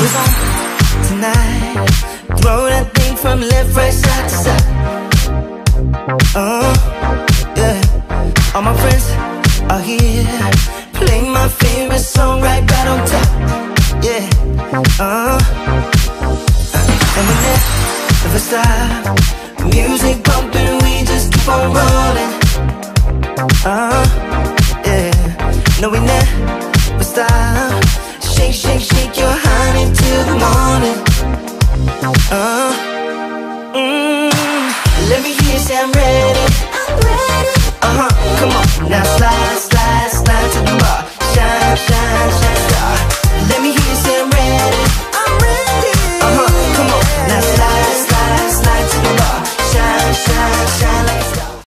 was on tonight. Throw that thing from left, right, side to side. Yeah. All my friends are here.